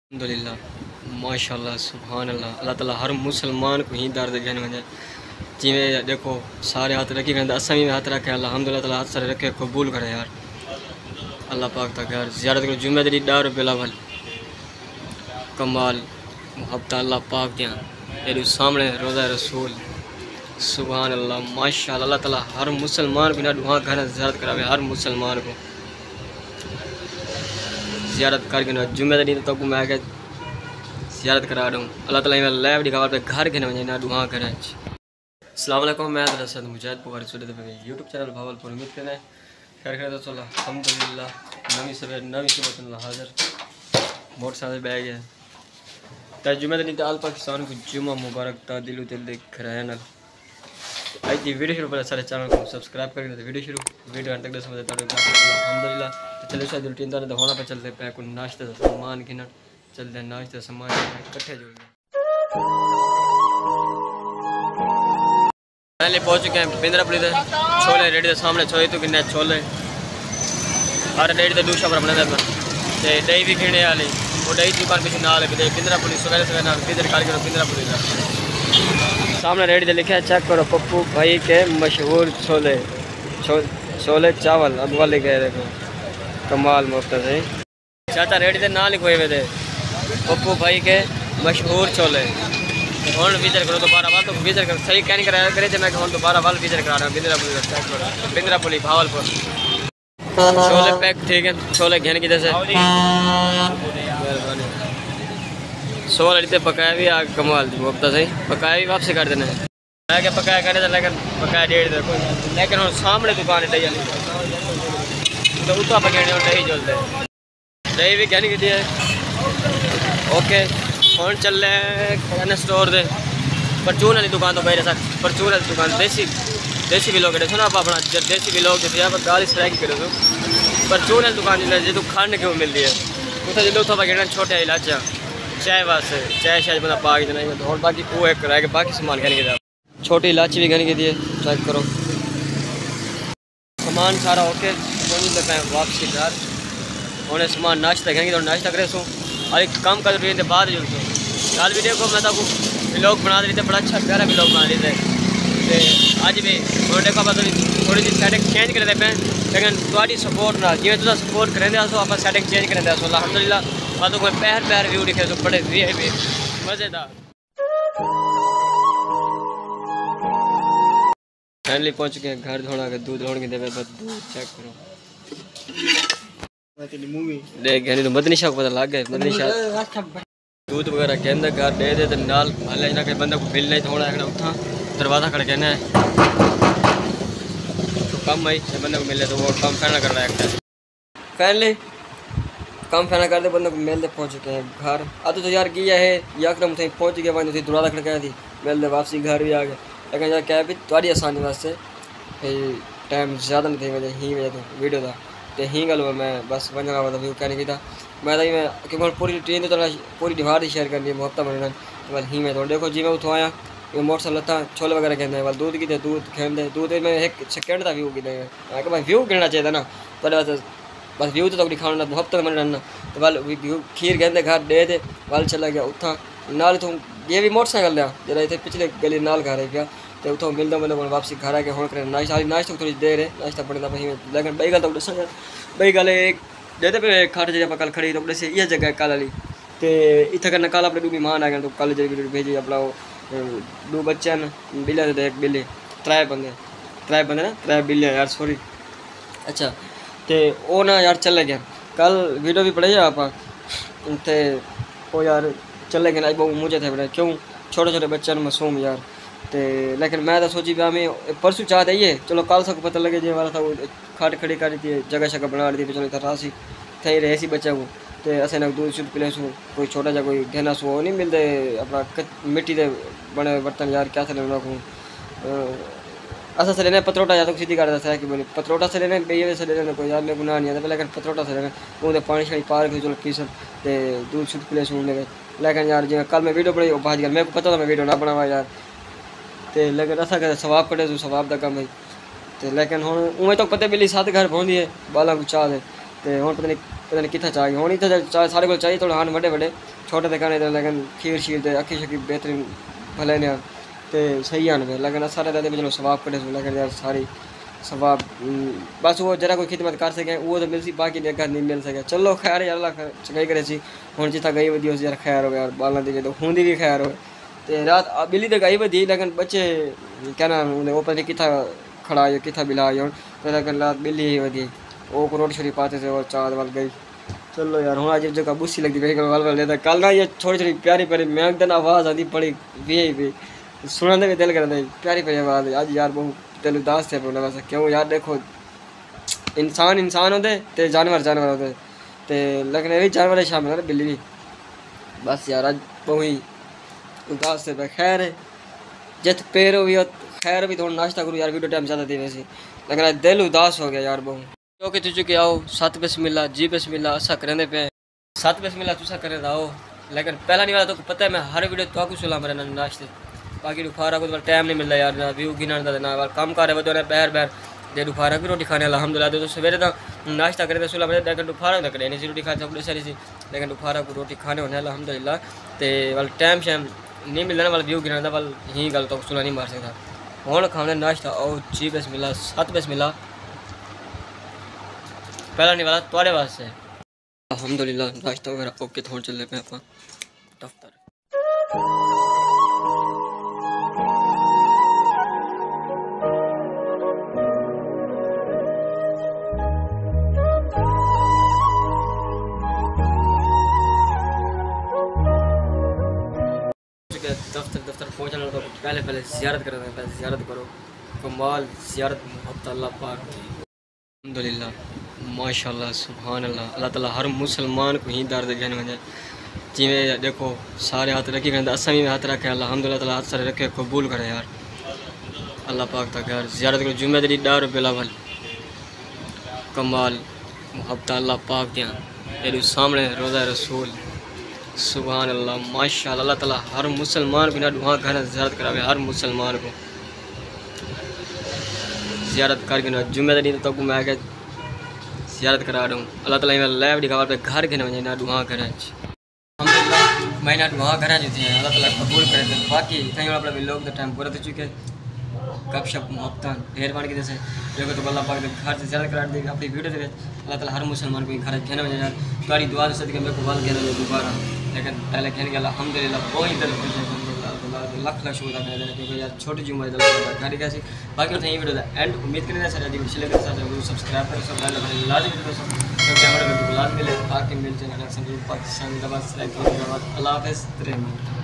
अल्हम्दुलिल्लाह माशाल्लाह सुभान अल्लाह। अल्लाह ताला हर मुसलमान को ही दर्द जन वजे जिमें देखो सारे हाथ रखी कर असा भी हाथ रखे अल्हम्दुलिल्लाह ताला हाथ सारे रखे कबूल करे यार अल्लाह पाक तक यार ज़ियारत करो जुम्मे दी डार बिलावल कमाल मुहब्बत अल्लाह पाक दिया ये सामने रोज़ा रसूल सुभान अल्लाह माशाल्लाह। अल्लाह ताला हर मुसलमान को ना दुआ घर ज़ियारत करावे हर मुसलमान को ज़ियारत करके ना जुम्मे दिन तो मैं के ज़ियारत करा दूँ अल्लाह ताला मैं लाइव दिखावा पे घर के ना दुआ करे। अस्सलाम वालेकुम मैं दरअसल मुजाहिद पुकारी सुनते पे यूट्यूब चैनल भावलपुर उम्मीद करें खैर खैर तो चलो अल्हम्दुलिल्लाह नवी सवेर नवी सुबह हाजिर मोटरसाइकिल बैग है तो जुम्मे दिन तो अल पाकिस्तान को जुम्मा मुबारक ता दिलो दिल देख रहे हैं आज की वीडियो शुरू पर सारे चैनल को सब्सक्राइब करके तो वीडियो अंत तक दस बजे तक अल्हम्दुलिल्लाह। तो चलो शायद रूटीन तो होना पर चलते पे को नाश्ते का सामान गिन चलते नाश्ते सामान इकट्ठे जोड़ पहले पहुंच चुके हैं बिंद्रापुली से छोले रेडी के सामने छोले तो किन्ने छोले और रेडी तो दूसरा पर बना ते दही भी खीने वाली वो दही दुकान पीछे नाल है बिंद्रापुली सवेरे सवेरे नाल बिंद्र करके बिंद्रापुली का सामने रेडी से लिखा है चेक करो पप्पू भाई के मशहूर छोले छोले चावल अब वाले गए देखो कमाल मुफ्त है चाचा रेडी से ना लिखोए हुए थे पप्पू भाई के मशहूर छोले हूँ विजिट करो दोबारा वाल तो विजिट कर सही क्या नहीं कराया करे मैं हूँ दोबारा वाल विजिट करा रहा हूँ बिंद्रापुली भावलपुर छोले पैक ठीक है छोले घेन की जैसे मेहरबानी 16 लीते पकाया भी आग कमाल दी मुफ्त सही पकाया भी वापसी कर देना मैं क्या पकाया करे लेकिन पकाया 1.5 दे लेकिन हम सामने दुकान है दही वाली तो उतना पकाने और दही जलते दही भी कहने की दी है ओके कौन चल रहे हैं किराना स्टोर दे परचून वाली दुकान तो मेरे साथ परचून वाली दुकान देसी भी लोग सुना आप अपना देसी भी लोग यहाँ पर गाली स्ट्राइक करो तो परचून वाली दुकान जो तू खाने क्यों मिलती है उतना जो उतना पकड़ना छोटे इलाचा चाय वास्ते चाय शायद बंदा पा के नहीं और बाकी वो एक रह गया बाकी सामान कहने के छोटी इलाची भी कहने के दिए चेक करो सामान सारा ओके वापसी घर उन्हें सामान नाश्ता कहेंगे तो नाश्ता करे सो और एक काम कर रही थे बाद जो कल वीडियो को मैं तो व्लॉग बना रही थे बड़ा अच्छा प्यारा व्लॉग बना रहे थे अज भी देखो आप थोड़ी सी सैटिंग चेंज करते पे लेकिन थोड़ी सपोर्ट ना जिम्मे तुम सपोर्ट करें आप सैटिंग चेंज करें अल्हम्दुलिल्लाह मैं तो कोई पैर व्यू दिखे तो बड़े मज़ेदार फैमिली पहुँच के घर धोना के दूध धोने के देवे बस दूध चेक करो देख यानी तो मदनी शाह को पता लग गया मदनी शाह दूध वगैरह के अंदर घर दे दे नाल हाल ना के बंदा को बिल नहीं थोड़ा उठा दरवाज़ा खड़के ना तो कम आई बंदे को मिले तो वो कम फैना कर रहा है फैनली कम फैना करते बंदे को मिलते पहुँच चुके हैं घर अब तो यार किया है यकदम थे पहुँच गया बंद थी दरवाज़ा खड़काया थी मिलते वापसी घर भी आ गए लेकिन यार क्या भी थोड़ी आसानी वास्ते टाइम ज़्यादा नहीं थी वजह ही वजह तो वीडियो था तो ही गल मैं बस वजह का व्यू कहने की था मैं क्योंकि पूरी ट्रेन तो पूरी डिवार ही शेयर करनी है मुहब्बत बनना तो ही मैं तो देखो जी मैं उठो आया ये मोटरसाइकिल था छोले वगैरह कहते हैं दूध की थे दूध खेलते दूध में एक सेकेंड था व्यू की भाई व्यू गिरना चाहिए ना पर बस व्यू तो दिखाना मुहब्बत मन रहना तो वाल खीर कहते घर दे दे वाल चला गया उठा नाल तो ये भी मोटरसाइकिल लिया जरा इतने पिछले गली नाल घर गया तो उतो मिलता मतलब वापसी घर आके होने करें नाश्ता थोड़ी देर है नाश्ता पड़ता भाई लेकिन बई गल तो दसा बई गल एक देते पे खाट जगह कल खड़ी तो से ये जगह कल वाली तो इतना करना कल अपने दो मेहमान आ गए तो कल जब भेजी अपना दो बच्चे हैं बिल्ले थे एक बिल्ली त्रै बंदे ना त्रै बिल्लियाँ यार सॉरी अच्छा तो वो ना यार चले गए कल वीडियो भी पढ़े आप तो वो यार चले गए बहुत मुझे थे बड़े क्यों छोटे छोटे बच्चे मासूम यार तो लेकिन मैं तो सोची भी हमें परसों चाह दिए चलो कल सबको पता लगे जी वाला था वो खाट खड़ी कर दी थी जगह शगह बना दी थी चलो इतना राशि थे रहे सी बच्चा को तो ऐसे ना दूध शुद्ध पिले सो कोई छोटा जा कोई गहना सो नहीं मिलते अपना मिट्टी के बने बर्तन यार क्या से लेना को असा से लेने पतरोटा या तो सीधी कर दसा है कि बोले पतरोटा से लेने बेये से लेने कोई यार गुनाह नहीं आता लेकिन पतरोटा से लेने वो पानी शानी पार के चलो पी सकते दूध शुद्ध पिले सुनने गए लेकिन यार जो कल मैं वीडियो बनाई वो भाज गया मेरे को पता था मैं वीडियो ना बनावा यार तो लेकिन ऐसा कहते सवाब कटे तो सवाब का कम है तो लेकिन हूँ उमें तो पता बिल्ली 7 घर पहुँची है बालों को चाह दे तो हूँ पता नहीं कितना चाहिए हूँ इतना चाह साढ़े को चाहिए थोड़ा हाँ बड़े छोटे दुकान है लेकिन खीर शीर दे अखी शकी बेहतरीन भले ने ते सही आने लेकिन सारे दादे बजनो सवाब कटे लेकिन यार सारी सवाब बस वो जरा कोई खिदमत कर सके वो तो मिल सी बाकी अगर नहीं मिल सके चलो खैर यार अल्लाह चंगाई करे सी हुण जिथा गई वधी उस यार खैर हो यार बालां दी तो हुंदी भी खैर हो ते रात बिल्ली तो गई वधी लेकिन बच्चे क्या नाम वो पता नहीं किथा खड़ा है किथा बिला हुण तो लेकिन रात बिल्ली ही वधी वो को रोटी छोटी पाते थे और चाँद वाल गई। चलो यार हूँ अजीब जगह बुस्सी लगती भाई वाल लेता कल ना ये छोटी छोटी प्यारी प्यारी मैं दिन आवाज़ आती बड़ी भी सुनने में दिल करता प्यारी प्यारी आवाज़ आज यार बहुत दिल उदास थे अपने वैसे क्यों यार देखो इंसान होते ते जानवर होते ते लेकिन ये भी जानवर शामिल है बिल्ली भी बस यार आज बहुत ही उदास थे खैर जित पैर हो भी खैर भी थोड़ा नाश्ता करूँ यार वीडियो टाइम ज़्यादा थी वैसे लेकिन आज दिल उदास हो गया यार बहुत क्योंकि तुझे के आओ 7 बिस्मिल्लाह जी बिस्मिल्लाह ऐसा करेंगे पे 7 बिस्मिल्लाह तुसा करे आओ लेकिन पहला नहीं वाला तो पता है मैं हर वीडियो तो कुछ सुला मेरे नाश्ते बाकी दुखारा को टाइम नहीं मिलता यार ना व्यू गिना ना कम कर वो बहर दे दुखारा की रोटी खाने अलहमदुलिल्लाह तो सवेरे तो नाश्ता करे सुला मेरे लेकिन दुखारा तक नहीं रोटी खा सब सारी सी लेकिन दुखारा को रोटी खाने होने अलहमदुलिल्लाह तो वाल टाइम शैम नहीं मिलना वाल व्यू गिना वाल यही गल तो सुला नहीं मार सकता हूँ खाने नाश्ता आओ जी बिस्मिल्लाह 7 बिस्मिल्लाह पहला नहीं वाला थोड़े वास्ते अल्हम्दुलिल्लाह नाश्ता वगैरह ओके थोड़ा चल पे आप दफ्तर दफ्तर पहुँचना तो पहले ज़ियारत करो कमाल ज़ियारत मोहब्बत अल्लाह पाक अल्हम्दुलिल्लाह माशाल्लाह सुभान अल्लाह अल्लाह ताला हर मुसलमान को ही दर्द कहने वजे जिमें देखो सारे हाथ रखी कहते असा भी हाथ रखे अल्हम्दुलिल्लाह ताला हाथ सारे रखे कबूल करे यार अल्लाह पाक तक यार ज़ियारत करो जुम्मे दी डार बिलावल कमाल मोहब्बत अल्लाह पाक दियाँ तेरे सामने रोज़ा रसूल सुभान अल्लाह माशाल्लाह अल्लाह ताला हर मुसलमान को ना दुआ घर ज़ियारत करावे हर मुसलमान को ज़ियारत करके ना जुम्मेदारी तो मैं आगे ज़ियारत करा रहा हूँ अल्लाह ताला मैं लाइव दिखा पे घर के ना ना दुआ घर अल्हम्दुलिल्लाह मैं ना दुआ घर जो थी अल्लाह ताला कबूल करे थे बाकी कहीं अपना लोग तो टाइम पूरा हो चुके गपशप मोहब्बत ढेर बार के जैसे देखो तो अल्लाह पाक घर से ज़्यादा करा देगा अपनी वीडियो से अल्लाह ताला हर मुसलमान को घर कहने में यार तुम्हारी दुआ से सदके मेरे को वाल कहने दोबारा लेकिन पहले कहने के अल्हम्दुलिल्लाह बहुत ही दिल खुश है लख शुक्र अदा करें क्योंकि यार छोटी सी उम्र घर कैसी बाकी होता है ये वीडियो एंड उम्मीद करें सारे पिछले सब्सक्राइब करें सब लाजमी क्योंकि हमारे लाजमी मिले बाकी मिलते हैं पाकिस्तान अल्लाह हाफ़िज़।